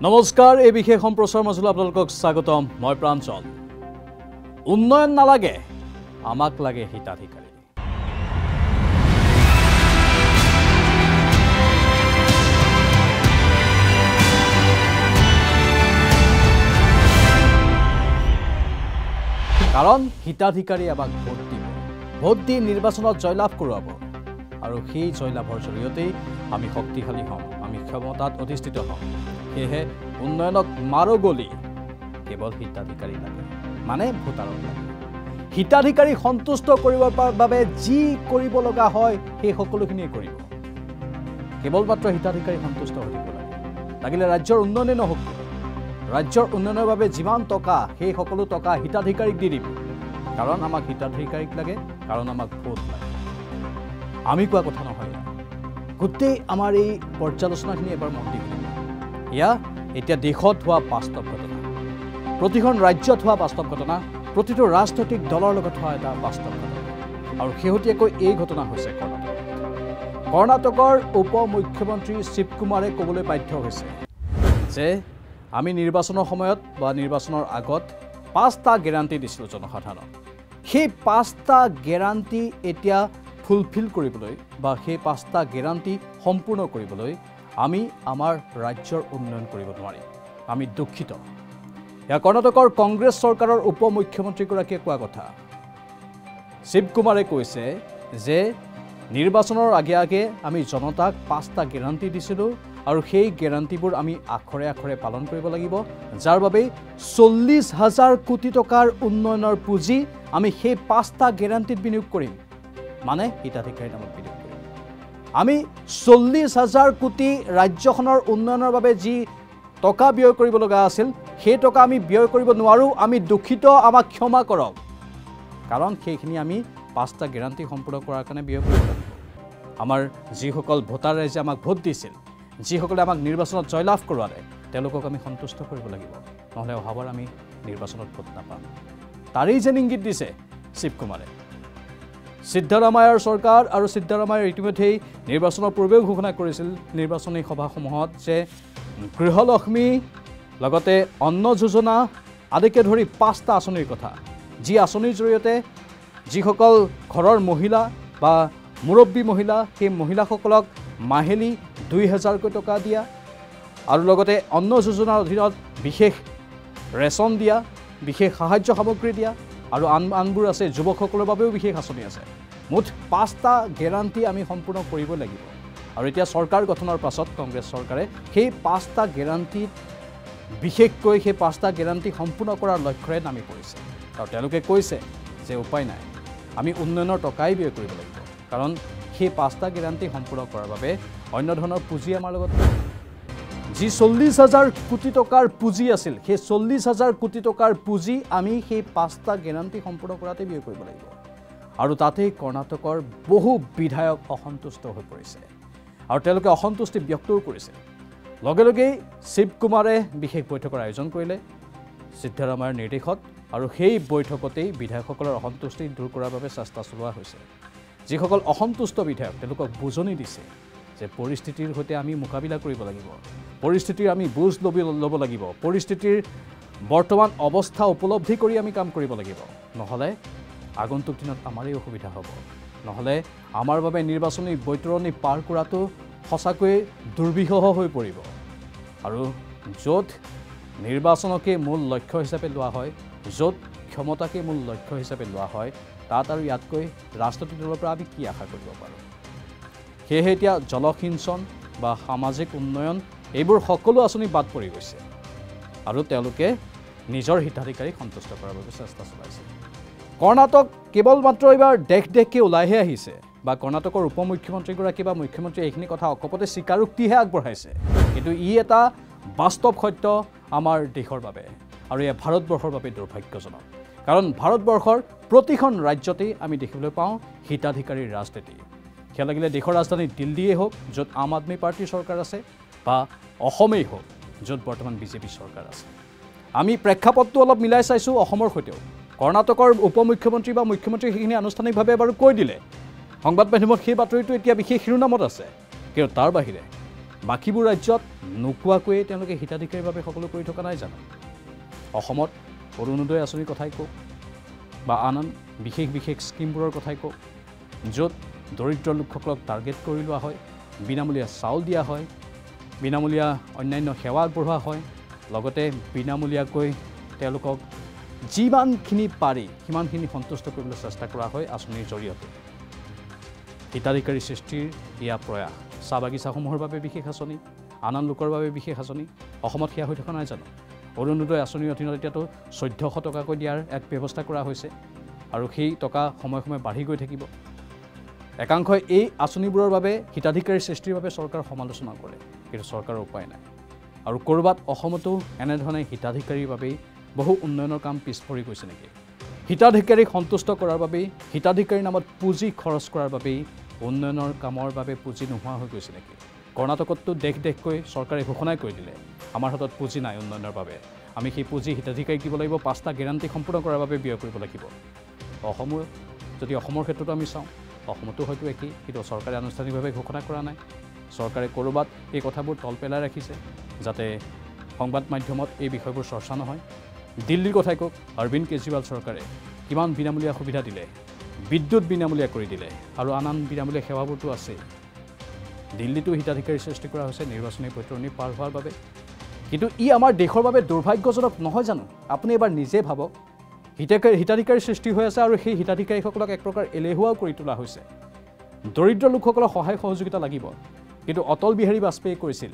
নমস্কাৰ এই বিশেষ সম্প্ৰচাৰ মাজলৈ আপোনালোকক স্বাগতম মই প্ৰাঞ্চল উন্নয়ন নালাগে আমাক লাগে হিতাধিকাৰী কাৰণ হিতাধিকাৰী আমাক ভোট দি নিৰ্বাচনত জয়লাভ কৰাব আৰু সেই জয়লাভৰ জৰিয়তে আমি শক্তিশালী হম আমি ক্ষমতাত অধিষ্ঠিত হম সেহে উন্নয়নক মাৰগলি কেৱল হিতাধিকাৰী লাগে মানে ভোটাৰক লাগে হিতাধিকাৰী সন্তুষ্ট কৰিবৰ বাবে যি কৰিব লগা হয় সেই সকলোখিনি কৰিব কেৱল মাত্ৰ হিতাধিকাৰী সন্তুষ্ট হৈ থাকিব লাগে লাগিলে ৰাজ্যৰ উন্নয়নে নহওক ৰাজ্যৰ উন্নয়নৰ বাবে যিমান টকা সেই সকলো টকা হিতাধিকাৰীক দি দিব কাৰণ আমাক হিতাধিকাৰীক লাগে কাৰণ আমাক ভোট লাগে আমি কোৱা কথা নহয় গোটেই আমাৰ এই পৰ্যালোচনাখিনি এবাৰ মন দিব ইয়া এতিয়া দেশত হোৱা বাস্তৱ ঘটনা প্ৰতিখন ৰাজ্যত হোৱা বাস্তৱ ঘটনা প্ৰতিটো ৰাজনৈতিক দলৰ লগত হোৱা এটা বাস্তৱ ঘটনা আৰু শেহতীয়াকৈ এই ঘটনা হৈছে কৰ্ণাটকৰ উপ মুখ্যমন্ত্ৰী শিৱকুমাৰে ক'বলৈ বাধ্য হৈছে যে আমি নিৰ্বাচনৰ সময়ত বা নিৰ্বাচনৰ আগত 5টা গ্যাৰান্টি দিছিলোঁ জনসাধাৰণক সেই 5টা গ্যাৰান্টি এতিয়া ফুলফিল কৰিবলৈ বা সেই 5টা গ্যাৰান্টি সম্পূৰ্ণ কৰিবলৈ আমি আমাৰ ৰাজ্যৰ উন্নয়ন কৰিব নোৱাৰিম আমি দুখিত ইয়া কৰ্ণাটকৰ কংগ্ৰেছ চৰকাৰৰ উপ মুখ্যমন্ত্ৰীগৰাকীয়ে কোৱা কথা শিৱকুমাৰে কৈছে যে নিৰ্বাচনৰ আগে আমি জনতাক 5টা গ্যাৰান্টি দিছিলোঁ আৰু সেই গ্যাৰান্টিবোৰ আমি আখৰে আখৰে পালন কৰিব লাগিব যাৰ বাবে 40,000 কোটি টকাৰ উন্নয়নৰ পুঁজি আমি সেই 5টা গ্যাৰান্টিত বিনিয়োগ কৰিম মানে হিতাধিকাৰীৰ নামত বিনিয়োগ কৰিম আমি 40,000 কোটি ৰাজ্যখনৰ উন্নয়নৰ বাবে যি টকা ব্যয় কৰিব লগা আছিল সেই টকা আমি ব্যয় কৰিব নোৱাৰো আমি দুখিত আমাক ক্ষমা কৰক কাৰণ সেইখিনি আমি 5টা গ্যাৰান্টি সম্পূৰ্ণ কৰাৰ কাৰণে ব্যয় কৰিব লাগিব আমাৰ যিসকল ভোটাৰ ৰাইজে আমাক ভোট দিছিল যিসকলে আমাক নিৰ্বাচনত জয়লাভ কৰোৱালে তেওঁলোকক আমি সন্তুষ্ট কৰিব লাগিব নহলে অহাবাৰ আমি নিৰ্বাচনত ভোট নাপাম তাৰেই যেন ইংগিত দিছে শিৱকুমাৰে সিদ্ধাৰামায়াৰ চৰকাৰ আৰু সিদ্ধাৰামায়াৰ ইতিমধ্যে নিৰ্বাচনৰ পূৰ্বেও ঘোষণা কৰিছিল নিৰ্বাচনী সভাসমূহত যে গৃহলক্ষ্মী লগতে অন্ন যোজনা আদিকে ধৰি 5টা আঁচনিৰ কথা যি আঁচনিৰ জৰিয়তে যিসকল ঘৰৰ মহিলা বা মুৰব্বী মহিলা সেই মহিলাসকলক মাহেলী 2,000 টকা দিয়া আৰু লগতে অন্ন যোজনাৰ অধীনত বিশেষ ৰেচন দিয়া বিশেষ সাহায্য সামগ্ৰী দিয়া আৰু আনবোৰ আছে যুৱকসকলৰ বাবেও বিশেষ আঁচনি আছে মুঠ 5টা গ্যাৰান্টি আমি সম্পূৰ্ণ কৰিব লাগিব আৰু এতিয়া চৰকাৰ গঠনৰ পাছত কংগ্ৰেছ চৰকাৰে সেই 5টা গ্যাৰান্টিত বিশেষকৈ সেই 5টা গ্যাৰান্টি সম্পূৰ্ণ কৰাৰ লক্ষ্যৰে নামি পৰিছে আৰু তেওঁলোকে কৈছে যে উপায় নাই আমি উন্নয়নৰ টকাই ব্যয় কৰিব লাগিব কাৰণ সেই 5টা গ্যাৰান্টি সম্পূৰ্ণ কৰাৰ বাবে অন্য ধৰণৰ পুঁজি আমাৰ লগত যি 40,000 কোটি টকাৰ পুঁজি আছিল সেই 40,000 কোটি টকাৰ পুঁজি আমি সেই 5টা গ্যাৰান্টি সম্পূৰ্ণ কৰাতে ব্যয় কৰিব লাগিব আৰু তাতেই কৰ্ণাটকৰ বহু বিধায়ক অসন্তুষ্ট হৈ পৰিছে আৰু তেওঁলোকে অসন্তুষ্টি ব্যক্তও কৰিছে লগে লগেই শিৱকুমাৰে বিশেষ বৈঠকৰ আয়োজন কৰিলে সিদ্ধাৰামায়াৰ নিৰ্দেশত আৰু সেই বৈঠকতেই বিধায়কসকলৰ অসন্তুষ্টি দূৰ কৰাৰ বাবে চেষ্টা চলোৱা হৈছে যিসকল অসন্তুষ্ট বিধায়ক তেওঁলোকক বুজনি দিছে যে পৰিস্থিতিৰ সৈতে আমি মোকাবিলা কৰিব লাগিব পৰিস্থিতিৰ আমি বুজ ল'ব লাগিব পৰিস্থিতিৰ বৰ্তমান অৱস্থা উপলব্ধি কৰি আমি কাম কৰিব লাগিব নহলে আগন্তুক দিনত আমাৰেই অসুবিধা হ'ব নহলে আমাৰ বাবে নিৰ্বাচনী বৈতৰণি পাৰ কৰাটো সঁচাকৈ দুৰ্বিষহ হৈ পৰিব আৰু য'ত নিৰ্বাচনকে মূল লক্ষ্য হিচাপে লোৱা হয় য'ত ক্ষমতাকে মূল লক্ষ্য হিচাপে লোৱা হয় তাত আৰু ইয়াতকৈ ৰাজনৈতিক দলৰ পৰা আমি কি আশা কৰিব পাৰোঁ সেয়েহে এতিয়া জলসিঞ্চন বা সামাজিক উন্নয়ন এইবোৰ সকলো আঁচনি বাদ পৰি গৈছে আৰু তেওঁলোকে নিজৰ হিতাধিকাৰীক সন্তুষ্ট কৰাৰ বাবে চেষ্টা চলাইছে কৰ্ণাটক কেৱল মাত্ৰ এইবাৰ দেশকে ওলাইহে আহিছে বা কৰ্ণাটকৰ উপ মুখ্যমন্ত্ৰীগৰাকী বা মুখ্যমন্ত্ৰী এইখিনি কথা অকপতে স্বীকাৰোক্তিহে আগবঢ়াইছে কিন্তু ই এটা বাস্তৱ সত্য আমাৰ দেশৰ বাবে আৰু এয়া ভাৰতবৰ্ষৰ বাবে দুৰ্ভাগ্যজনক কাৰণ ভাৰতবৰ্ষৰ প্ৰতিখন ৰাজ্যতেই আমি দেখিবলৈ পাওঁ হিতাধিকাৰীৰ ৰাজনীতি সেয়া লাগিলে দেশৰ ৰাজধানী দিল্লীয়ে হওক য'ত আম আদমি পাৰ্টিৰ চৰকাৰ আছে বা অসমেই হওক য'ত বৰ্তমান বিজেপি চৰকাৰ আছে আমি প্ৰেক্ষাপটটো অলপ মিলাই চাইছোঁ অসমৰ সৈতেও কৰ্ণাটকৰ উপ মুখ্যমন্ত্ৰী বা মুখ্যমন্ত্ৰী সেইখিনি আনুষ্ঠানিকভাৱে এবাৰ কৈ দিলে সংবাদ মাধ্যমত সেই বাতৰিটো এতিয়া বিশেষ শিৰোনামত আছে কিন্তু তাৰ বাহিৰে বাকীবোৰ ৰাজ্যত নোকোৱাকৈয়ে তেওঁলোকে হিতাধিকাৰীৰ বাবে সকলো কৰি থকা নাই জানো অসমত অৰুণোদয় আঁচনিৰ কথাই কওক বা আন বিশেষ বিশেষ স্কিমবোৰৰ কথাই কওক য'ত দৰিদ্ৰ লোকসকলক টাৰ্গেট কৰি লোৱা হয় বিনামূলীয়া চাউল দিয়া হয় বিনামূলীয়া অন্যান্য সেৱা আগবঢ়োৱা হয় লগতে বিনামূলীয়াকৈ তেওঁলোকক যিমানখিনি পাৰি সিমানখিনি সন্তুষ্ট কৰিবলৈ চেষ্টা কৰা হয় আঁচনিৰ জৰিয়তে হিতাধিকাৰী সৃষ্টিৰ ইয়া প্ৰয়াস চাহ বাগিচাসমূহৰ বাবে বিশেষ আঁচনি আন লোকৰ বাবে বিশেষ আঁচনি অসমত সেয়া হৈ থকা নাই জানো অৰুণোদয় আঁচনিৰ অধীনত এতিয়াতো 1400 টকাকৈ দিয়াৰ এক ব্যৱস্থা কৰা হৈছে আৰু সেই টকা সময়ে সময়ে বাঢ়ি গৈ থাকিব একাংশই এই আঁচনিবোৰৰ বাবে হিতাধিকাৰী সৃষ্টিৰ বাবে চৰকাৰ সমালোচনা কৰে কিন্তু চৰকাৰৰ উপায় নাই আৰু ক'ৰবাত অসমতো এনেধৰণে হিতাধিকাৰীৰ বাবেই বহু উন্নয়নৰ কাম পিছ পৰি গৈছে নেকি হিতাধিকাৰীক সন্তুষ্ট কৰাৰ বাবেই হিতাধিকাৰীৰ নামত পুঁজি খৰচ কৰাৰ বাবেই উন্নয়নৰ কামৰ বাবে পুঁজি নোহোৱা হৈ গৈছে নেকি কৰ্ণাটকতো দেশকৈ চৰকাৰে ঘোষণা কৰি দিলে আমাৰ হাতত পুঁজি নাই উন্নয়নৰ বাবে আমি সেই পুঁজি হিতাধিকাৰীক দিব লাগিব 5টা গেৰাণ্টি সম্পূৰ্ণ কৰাৰ বাবে ব্যয় কৰিব লাগিব অসমৰ ক্ষেত্ৰতো আমি চাওঁ অসমতো হয়তো একেই কিন্তু চৰকাৰে আনুষ্ঠানিকভাৱে ঘোষণা কৰা নাই চৰকাৰে ক'ৰবাত এই কথাবোৰ তল পেলাই ৰাখিছে যাতে সংবাদ মাধ্যমত এই বিষয়বোৰ চৰ্চা নহয় দিল্লীৰ কথাই কওক অৰবিন্দ কেজৰিৱাল চৰকাৰে কিমান বিনামূলীয়া সুবিধা দিলে বিদ্যুৎ বিনামূলীয়া কৰি দিলে আৰু আন বিনামূলীয়া সেৱাবোৰতো আছে দিল্লীতো হিতাধিকাৰী সৃষ্টি কৰা হৈছে নিৰ্বাচনী বৈতৰণি পাৰ হোৱাৰ বাবে কিন্তু ই আমাৰ দেশৰ বাবে দুৰ্ভাগ্যজনক নহয় জানো আপুনি এবাৰ নিজে ভাবক হিতাধিকাৰী সৃষ্টি হৈ আছে আৰু সেই হিতাধিকাৰীসকলক এক প্ৰকাৰ এলেহুৱাও কৰি তোলা হৈছে দৰিদ্ৰ লোকসকলৰ সহায় সহযোগিতা লাগিব কিন্তু অটল বিহাৰী বাজপেয়ীয়ে কৈছিল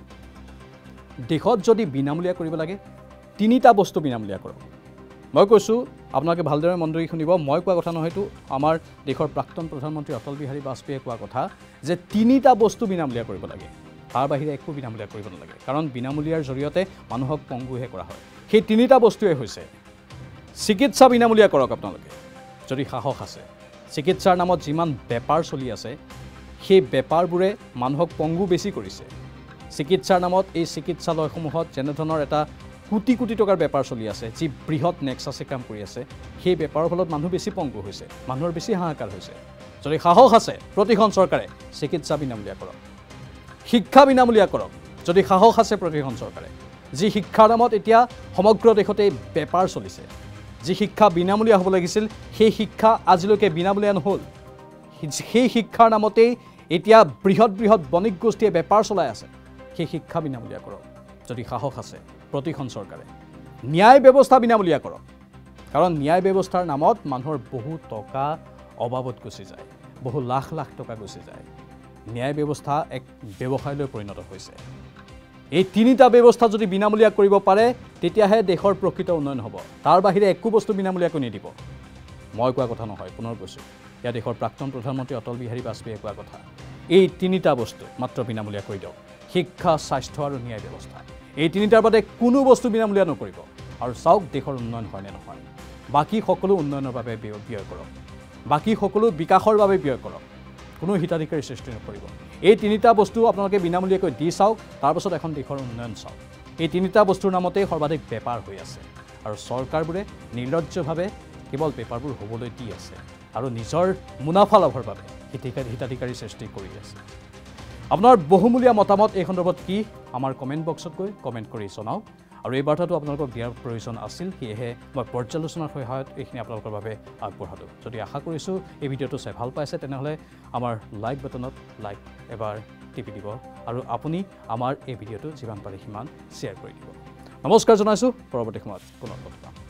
দেশত যদি বিনামূলীয়া কৰিব লাগে 3টা বস্তু বিনামূলীয়া কৰক মই কৈছোঁ আপোনালোকে ভালদৰে মন দি শুনিব মই কোৱা কথা নহয়তো আমাৰ দেশৰ প্ৰাক্তন প্ৰধানমন্ত্ৰী অটল বিহাৰী বাজপেয়ীয়ে কোৱা কথা যে 3টা বস্তু বিনামূলীয়া কৰিব লাগে তাৰ বাহিৰে একো বিনামূলীয়া কৰিব নালাগে কাৰণ বিনামূলীয়াৰ জৰিয়তে মানুহক পংগুহে কৰা হয় সেই 3টা বস্তুৱে হৈছে চিকিৎসা বিনামূলীয়া কৰক আপোনালোকে যদি সাহস আছে চিকিৎসাৰ নামত যিমান বেপাৰ চলি আছে সেই বেপাৰবোৰে মানুহক পংগু বেছি কৰিছে চিকিৎসাৰ নামত এই চিকিৎসালয়সমূহত যেনেধৰণৰ এটা কোটি কোটি টকাৰ বেপাৰ চলি আছে যি বৃহৎ নেক্সাছে কাম কৰি আছে সেই বেপাৰৰ ফলত মানুহ বেছি পংগু হৈছে মানুহৰ বেছি হাহাকাৰ হৈছে যদি সাহস আছে প্ৰতিখন চৰকাৰে চিকিৎসা বিনামূলীয়া কৰক শিক্ষা বিনামূলীয়া কৰক যদি সাহস আছে প্ৰতিখন চৰকাৰে যি শিক্ষাৰ নামত এতিয়া সমগ্ৰ দেশতে বেপাৰ চলিছে যি শিক্ষা বিনামূলীয়া হ'ব লাগিছিল সেই শিক্ষা আজিলৈকে বিনামূলীয়া নহ'ল সেই শিক্ষাৰ নামতেই এতিয়া বৃহৎ বণিক গোষ্ঠীয়ে বেপাৰ চলাই আছে সেই শিক্ষা বিনামূলীয়া কৰক যদি সাহস আছে প্ৰতিখন চৰকাৰে ন্যায় ব্যৱস্থা বিনামূলীয়া কৰক কাৰণ ন্যায় ব্যৱস্থাৰ নামত মানুহৰ বহু টকা অবাবত গুচি যায় বহু লাখ টকা গুচি যায় ন্যায় ব্যৱস্থা এক ব্যৱসায়লৈ পৰিণত হৈছে এই 3টা ব্যৱস্থা যদি বিনামূলীয়া কৰিব পাৰে তেতিয়াহে দেশৰ প্ৰকৃত উন্নয়ন হ'ব তাৰ বাহিৰে একো বস্তু বিনামূলীয়াকৈ নিদিব মই কোৱা কথা নহয় পুনৰ কৈছোঁ ইয়া দেশৰ প্ৰাক্তন প্ৰধানমন্ত্ৰী অটল বিহাৰী বাজপেয়ীয়ে কোৱা কথা এই 3টা বস্তু মাত্ৰ বিনামূলীয়া কৰি দিয়ক শিক্ষা স্বাস্থ্য আৰু ন্যায় ব্যৱস্থা এই 3টাৰ বাদে কোনো বস্তু বিনামূলীয়া নকৰিব আৰু চাওক দেশৰ উন্নয়ন হয় নে নহয় বাকী সকলো উন্নয়নৰ বাবে ব্যয় কৰক বাকী সকলো বিকাশৰ বাবে ব্যয় কৰক কোনো হিতাধিকাৰী সৃষ্টি নকৰিব এই 3টা বস্তু আপোনালোকে বিনামূলীয়াকৈ দি চাওক তাৰপাছত এখন দেশৰ উন্নয়ন চাওক এই 3টা বস্তুৰ নামতেই সৰ্বাধিক বেপাৰ হৈ আছে আৰু চৰকাৰবোৰে নিৰ্লজ্জভাৱে কেৱল বেপাৰবোৰ হ'বলৈ দি আছে আৰু নিজৰ মুনাফা লাভৰ বাবে হিতাধিকাৰী সৃষ্টি কৰি আছে আপোনাৰ বহুমূলীয়া মতামত এই সন্দৰ্ভত কি আমাৰ কমেণ্ট বক্সত গৈ কমেণ্ট কৰি জনাওক আৰু এই বাৰ্তাটো আপোনালোকক দিয়াৰ প্ৰয়োজন আছিল সেয়েহে মই পৰ্যালোচনাৰ সহায়ত এইখিনি আপোনালোকৰ বাবে আগবঢ়ালোঁ যদি আশা কৰিছোঁ এই ভিডিঅ'টো চাই ভাল পাইছে তেনেহ'লে আমাৰ লাইক বাটনত লাইক এবাৰ টিপি দিব আৰু আপুনি আমাৰ এই ভিডিঅ'টো যিমান পাৰে সিমান শ্বেয়াৰ কৰি দিব নমস্কাৰ জনাইছোঁ পৰৱৰ্তী সময়ত পুনৰ লগ পাম